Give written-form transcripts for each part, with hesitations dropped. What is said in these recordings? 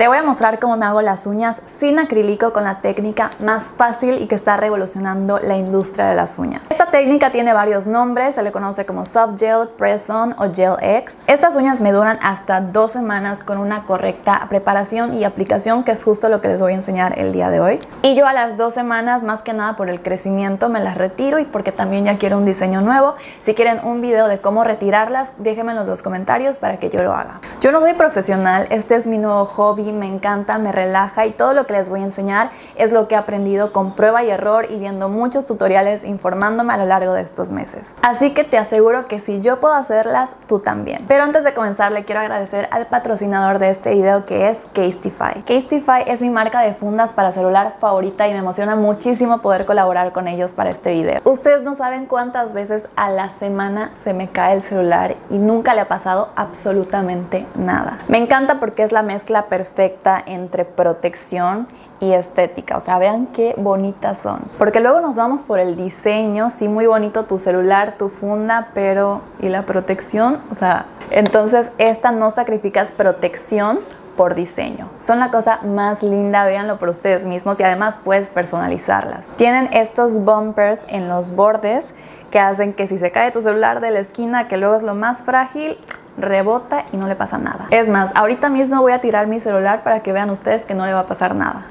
Te voy a mostrar cómo me hago las uñas sin acrílico con la técnica más fácil y que está revolucionando la industria de las uñas. Esta técnica tiene varios nombres, se le conoce como Soft Gel, Press-On o Gel X. Estas uñas me duran hasta 2 semanas con una correcta preparación y aplicación, que es justo lo que les voy a enseñar el día de hoy. Y yo a las 2 semanas, más que nada por el crecimiento, me las retiro y porque también ya quiero un diseño nuevo. Si quieren un video de cómo retirarlas, déjenmelo en los comentarios para que yo lo haga. Yo no soy profesional, este es mi nuevo hobby, me encanta, me relaja y todo lo que les voy a enseñar es lo que he aprendido con prueba y error y viendo muchos tutoriales, informándome a lo largo de estos meses. Así que te aseguro que si yo puedo hacerlas, tú también. Pero antes de comenzar, le quiero agradecer al patrocinador de este video, que es Casetify. Casetify es mi marca de fundas para celular favorita y me emociona muchísimo poder colaborar con ellos para este video. Ustedes no saben cuántas veces a la semana se me cae el celular y nunca le ha pasado absolutamente nada. Me encanta porque es la mezcla perfecta entre protección y estética, o sea, vean qué bonitas son. Porque luego nos vamos por el diseño, sí, muy bonito tu celular, tu funda, pero ¿y la protección? O sea, entonces esta no sacrificas protección por diseño. Son la cosa más linda, véanlo por ustedes mismos y además puedes personalizarlas. Tienen estos bumpers en los bordes que hacen que si se cae tu celular de la esquina, que luego es lo más frágil, rebota y no le pasa nada. Es más, ahorita mismo voy a tirar mi celular para que vean ustedes que no le va a pasar nada.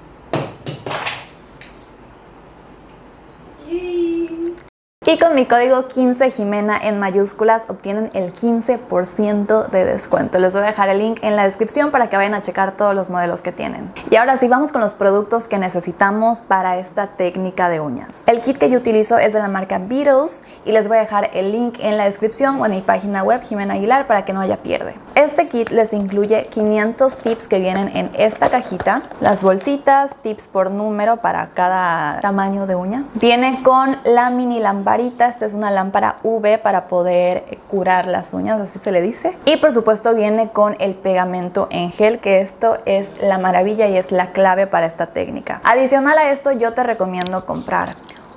Y con mi código 15Jimena en mayúsculas obtienen el 15% de descuento. Les voy a dejar el link en la descripción para que vayan a checar todos los modelos que tienen. Y ahora sí, vamos con los productos que necesitamos para esta técnica de uñas. El kit que yo utilizo es de la marca Beetles y les voy a dejar el link en la descripción o en mi página web Jimena Aguilar para que no haya pierde. Este kit les incluye 500 tips que vienen en esta cajita, las bolsitas, tips por número para cada tamaño de uña. Viene con la mini lamparita. Esta es una lámpara UV para poder curar las uñas, así se le dice. Y por supuesto viene con el pegamento en gel, que esto es la maravilla y es la clave para esta técnica. Adicional a esto, yo te recomiendo comprar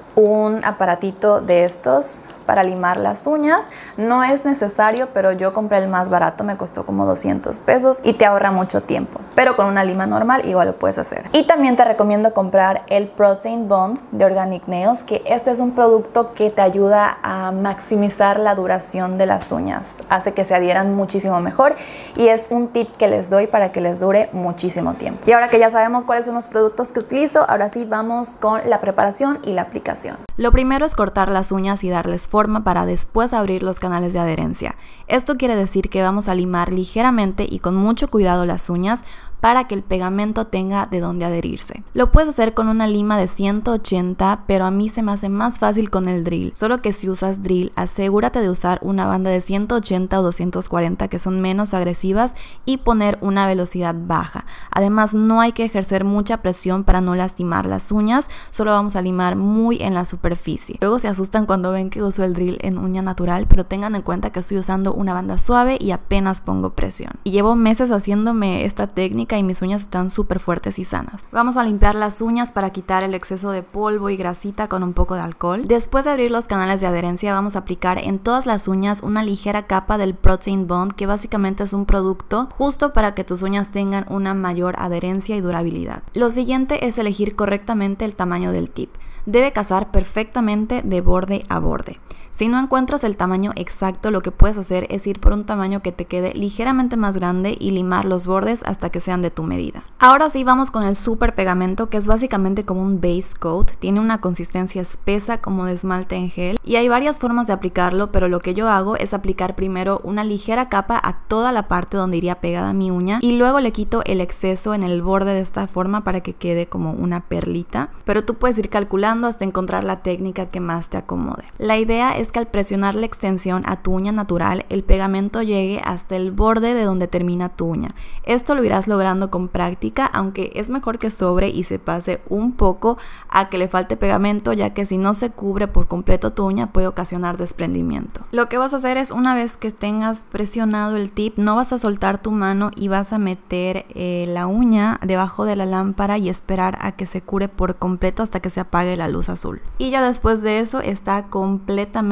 un aparatito de estos para limar las uñas. No es necesario, pero yo compré el más barato, me costó como 200 pesos y te ahorra mucho tiempo, pero con una lima normal igual lo puedes hacer. Y también te recomiendo comprar el Protein Bond de Organic Nails, que este es un producto que te ayuda a maximizar la duración de las uñas, hace que se adhieran muchísimo mejor y es un tip que les doy para que les dure muchísimo tiempo. Y ahora que ya sabemos cuáles son los productos que utilizo, ahora sí vamos con la preparación y la aplicación. Lo primero es cortar las uñas y darles forma para después abrir los canales de adherencia. Esto quiere decir que vamos a limar ligeramente y con mucho cuidado las uñas para que el pegamento tenga de dónde adherirse. Lo puedes hacer con una lima de 180, pero a mí se me hace más fácil con el drill. Solo que si usas drill, asegúrate de usar una banda de 180 o 240 que son menos agresivas y poner una velocidad baja. Además, no hay que ejercer mucha presión para no lastimar las uñas, solo vamos a limar muy en la superficie. Luego se asustan cuando ven que uso el drill en uña natural, pero tengan en cuenta que estoy usando una banda suave y apenas pongo presión. Y llevo meses haciéndome esta técnica y mis uñas están súper fuertes y sanas. Vamos a limpiar las uñas para quitar el exceso de polvo y grasita con un poco de alcohol. Después de abrir los canales de adherencia, vamos a aplicar en todas las uñas una ligera capa del Protein Bond, que básicamente es un producto justo para que tus uñas tengan una mayor adherencia y durabilidad. Lo siguiente es elegir correctamente el tamaño del tip. Debe casar perfectamente de borde a borde. Si no encuentras el tamaño exacto, lo que puedes hacer es ir por un tamaño que te quede ligeramente más grande y limar los bordes hasta que sean de tu medida. Ahora sí vamos con el super pegamento, que es básicamente como un base coat. Tiene una consistencia espesa como de esmalte en gel y hay varias formas de aplicarlo, pero lo que yo hago es aplicar primero una ligera capa a toda la parte donde iría pegada mi uña y luego le quito el exceso en el borde de esta forma para que quede como una perlita, pero tú puedes ir calculando hasta encontrar la técnica que más te acomode. La idea es que al presionar la extensión a tu uña natural, el pegamento llegue hasta el borde de donde termina tu uña. Esto lo irás logrando con práctica, aunque es mejor que sobre y se pase un poco a que le falte pegamento, ya que si no se cubre por completo tu uña puede ocasionar desprendimiento. Lo que vas a hacer es, una vez que tengas presionado el tip, no vas a soltar tu mano y vas a meter la uña debajo de la lámpara y esperar a que se cure por completo hasta que se apague la luz azul. Y ya después de eso está completamente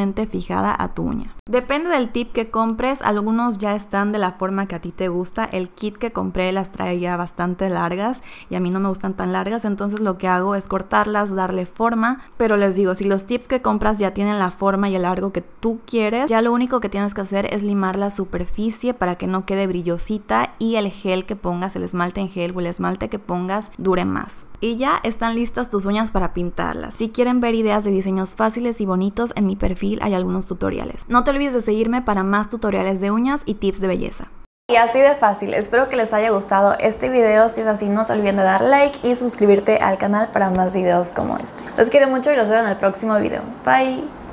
completamente fijada a tu uña. Depende del tip que compres, algunos ya están de la forma que a ti te gusta. El kit que compré las traía bastante largas y a mí no me gustan tan largas, entonces lo que hago es cortarlas, darle forma. Pero les digo, si los tips que compras ya tienen la forma y el largo que tú quieres, ya lo único que tienes que hacer es limar la superficie para que no quede brillosita y el gel que pongas, el esmalte en gel o el esmalte que pongas dure más. Y ya están listas tus uñas para pintarlas. Si quieren ver ideas de diseños fáciles y bonitos, en mi perfil hay algunos tutoriales. No te olvides de seguirme para más tutoriales de uñas y tips de belleza. Y así de fácil, espero que les haya gustado este video. Si es así, no se olviden de dar like y suscribirte al canal para más videos como este. Los quiero mucho y los veo en el próximo video. Bye.